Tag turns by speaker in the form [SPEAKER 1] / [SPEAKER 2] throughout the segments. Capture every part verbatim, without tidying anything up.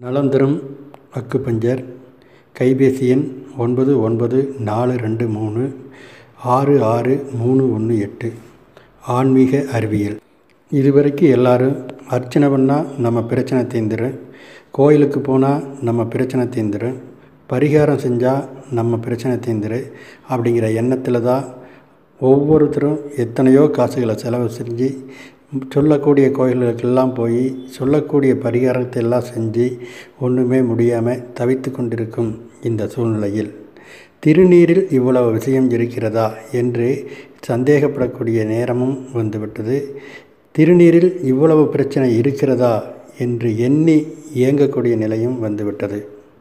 [SPEAKER 1] நலம் தரும் அக்குபஞ்சர். கைபேசி எண் ஒன்பது ஒன்பது நாலு ரெண்டு மூணு ஆறு ஆறு மூணு ஒன்று எட்டு. ஆன்மீக அறிவியல். இதுவரைக்கும் எல்லோரும் அர்ச்சனை பண்ணால் நம்ம பிரச்சனை தீர்ந்துடும், கோயிலுக்கு போனால் நம்ம பிரச்சனை தீர்ந்துடும், பரிகாரம் செஞ்சால் நம்ம பிரச்சனை தீர்ந்துடும் அப்படிங்கிற எண்ணத்தில் தான் ஒவ்வொருத்தரும் எத்தனையோ காசுகளை செலவு செஞ்சு சொல்லக்கூடிய கோயில்களுக்கெல்லாம் போய் சொல்லக்கூடிய பரிகாரத்தை எல்லாம் செஞ்சு ஒன்றுமே முடியாமல் தவித்து கொண்டிருக்கும் இந்த சூழ்நிலையில் திருநீரில் இவ்வளவு விஷயம் இருக்கிறதா என்று சந்தேகப்படக்கூடிய நேரமும் வந்துவிட்டது. திருநீரில் இவ்வளவு பிரச்சனை இருக்கிறதா என்று எண்ணி இயங்கக்கூடிய நிலையும் வந்துவிட்டது.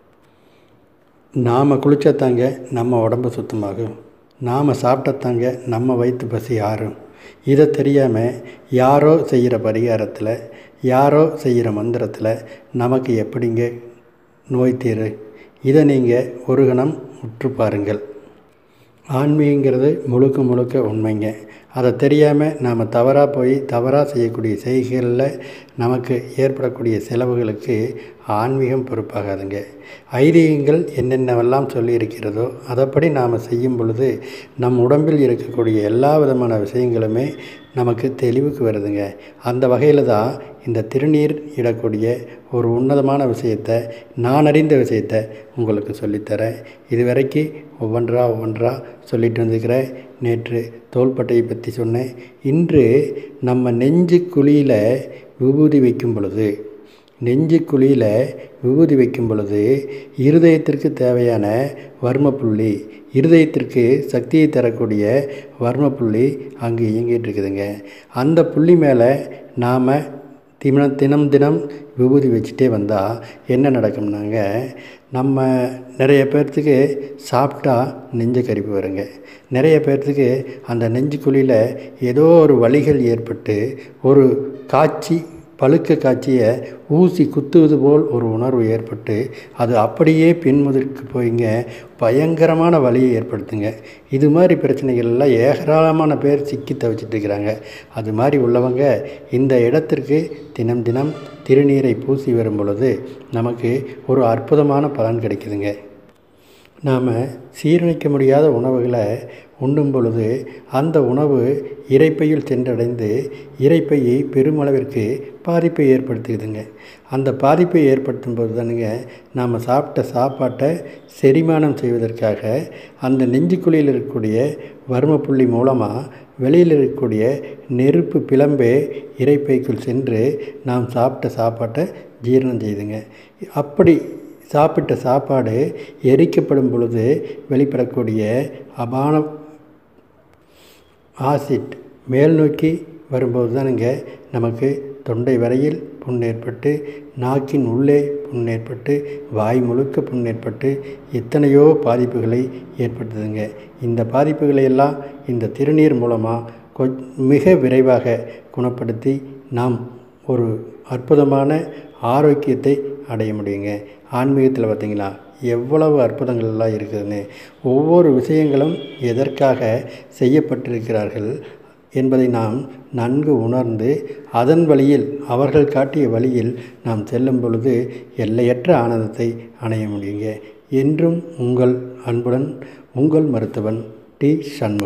[SPEAKER 1] நாம் குளிச்சத்தாங்க நம்ம உடம்பு சுத்தமாகும், நாம் சாப்பிட்டத்தாங்க நம்ம வயிற்று பசி ஆறும். இதை தெரியாமல் யாரோ செய்கிற பரிகாரத்தில், யாரோ செய்கிற மந்திரத்தில் நமக்கு எப்படிங்க நோய் தீரு? இதை நீங்கள் ஒரு கணம் உற்று பாருங்கள். ஆன்மீகங்கிறது முழுக்க முழுக்க உண்மைங்க. அதை தெரியாமல் நாம் தவறாக போய் தவறாக செய்யக்கூடிய செய்கைகளில் நமக்கு ஏற்படக்கூடிய செலவுகளுக்கு ஆன்மீகம் பொறுப்பாகாதுங்க. ஐதீகங்கள் என்னென்னவெல்லாம் சொல்லியிருக்கிறதோ அதைப்படி நாம் செய்யும் பொழுது நம் உடம்பில் இருக்கக்கூடிய எல்லா விதமான விஷயங்களுமே நமக்கு தெளிவுக்கு வருதுங்க. அந்த வகையில் தான் இந்த திருநீர் இடக்கூடிய ஒரு உன்னதமான விஷயத்தை, நான் அறிந்த விஷயத்தை உங்களுக்கு சொல்லித்தரேன். இது வரைக்கும் ஒவ்வொன்றா ஒவ்வொன்றா சொல்லிட்டு வந்துக்கிறேன். நேற்று தோள்பட்டையை பற்றி சொன்னேன். இன்று நம்ம நெஞ்சு குழியில் விபூதி வைக்கும் பொழுது நெஞ்சு குழியில் விபூதி வைக்கும் பொழுது இருதயத்திற்கு தேவையான வர்மப்புள்ளி, இருதயத்திற்கு சக்தியை தரக்கூடிய வர்மப்புள்ளி அங்கே இயங்கிட்டு இருக்குதுங்க. அந்த புள்ளி மேலே நாம் தினம் தினம் தினம் விபூதி வச்சுட்டே வந்தால் என்ன நடக்கும்னாங்க, நம்ம நிறைய பேர்த்துக்கு சாப்பிட்டா நெஞ்சு கரிப்பு வருங்க. நிறைய பேர்த்துக்கு அந்த நெஞ்சு குழியில் ஏதோ ஒரு வலிகள் ஏற்பட்டு ஒரு காட்சி பழுக்க காட்சியை ஊசி குத்துவது போல் ஒரு உணர்வு ஏற்பட்டு அது அப்படியே பின்முதற்கு போய்ங்க பயங்கரமான வலியை ஏற்படுத்துங்க. இது மாதிரி பிரச்சனைகள்லாம் ஏராளமான பேர் சிக்கி தவிச்சிட்டு இருக்கிறாங்க. அது மாதிரி உள்ளவங்க இந்த இடத்திற்கு தினம் தினம் திருநீரை பூசி வரும் பொழுது நமக்கு ஒரு அற்புதமான பலன் கிடைக்குதுங்க. நாம் சீரணிக்க முடியாத உணவுகளை உண்ணும் பொழுது அந்த உணவு இரைப்பையில் சென்றடைந்து இரைப்பையை பெருமளவிற்கு பாதிப்பை ஏற்படுத்துதுங்க. அந்த பாதிப்பை ஏற்படுத்தும் போது தானுங்க நாம் சாப்பிட்ட சாப்பாட்டை செரிமானம் செய்வதற்காக அந்த நெஞ்சுக்குழியில் இருக்கக்கூடிய வர்மப்புள்ளி மூலமாக வெளியில் இருக்கக்கூடிய நெருப்பு பிளம்பே இரைப்பைக்குள் சென்று நாம் சாப்பிட்ட சாப்பாட்டை ஜீரணம் செய்துங்க. அப்படி சாப்பிட்ட சாப்பாடு எரிக்கப்படும் பொழுது வெளிப்படக்கூடிய அபான ஆசிட் மேல் நோக்கி வரும்போது தானுங்க நமக்கு தொண்டை வரையில் புண் ஏற்பட்டு, நாக்கின் உள்ளே புண் ஏற்பட்டு, வாய் முழுக்க புண் ஏற்பட்டு எத்தனையோ பாதிப்புகளை ஏற்படுத்துதுங்க. இந்த பாதிப்புகளை எல்லாம் இந்த திருநீர் மூலமாக கொ மிக விரைவாக குணப்படுத்தி நாம் ஒரு அற்புதமான ஆரோக்கியத்தை அடைய முடியுங்க. ஆன்மீகத்தில் பார்த்திங்களா எவ்வளவு அற்புதங்கள்லாம் இருக்குதுன்னு, ஒவ்வொரு விஷயங்களும் எதற்காக செய்யப்பட்டிருக்கிறார்கள் என்பதை நாம் நன்கு உணர்ந்து அதன் வழியில் அவர்கள் காட்டிய வழியில் நாம் செல்லும் பொழுது எல்லையற்ற ஆனந்தத்தை அடைய முடியுங்க. என்றும் உங்கள் அன்புடன் உங்கள் மருத்துவன் டி சண்முகம்.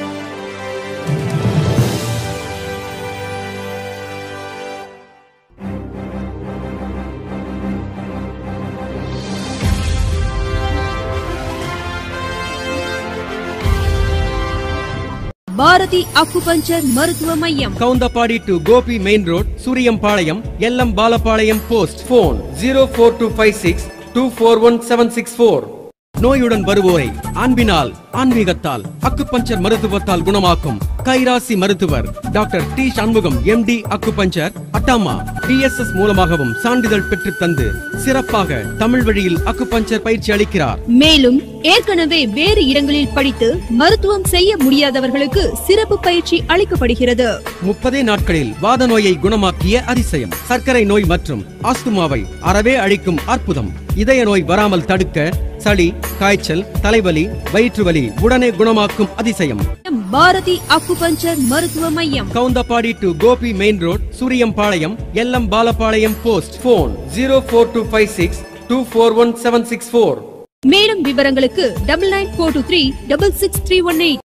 [SPEAKER 2] பாரதி அக்குபஞ்சர் மருத்துவ மையம்,
[SPEAKER 3] Kavundapadi to Gobi main road, Suriyampalayam, எல்லம் Palappalayam post. Phone zero four two five six two four one seven six four. நோயுடன் வருவோரை அன்பினால் ஆன்மீகத்தால் அக்குபஞ்சர் மருத்துவத்தால் குணமாக்கும் கைராசி மருத்துவர் doctor D Shanmugam M D acupuncture அட்டாமா டி எஸ் எஸ் மூலமாகவும் சான்றிதழ் பெற்று தந்து சிறப்பாக தமிழ் வழியில் அக்குபஞ்சர் பயிற்சி அளிக்கிறார்.
[SPEAKER 2] மேலும் ஏற்கனவே வேறு இடங்களில் படித்து மருத்துவம் செய்ய முடியாதவர்களுக்கு சிறப்பு பயிற்சி அளிக்கப்படுகிறது.
[SPEAKER 3] முப்பதே நாட்களில் வாத நோயை குணமாக்கிய அதிசயம், சர்க்கரை நோய் மற்றும் ஆஸ்துமாவை அறவே அழிக்கும் அற்புதம், இதய நோய் வராமல் தடுக்க சளி, காய்ச்சல், தலைவலி, வயிற்று வலி வலிகளை உடனே குணமாக்கும் அதிசயம்.
[SPEAKER 2] பாரதி அக்குபஞ்சர் மருத்துவ மையம்,
[SPEAKER 3] Kavundapadi to Gobi main road, Suriyampalayam, LM Palapalayam post. Phone zero four two five six two four one seven six four.
[SPEAKER 2] மேலும் விவரங்களுக்கு double nine four two three double six three one eight.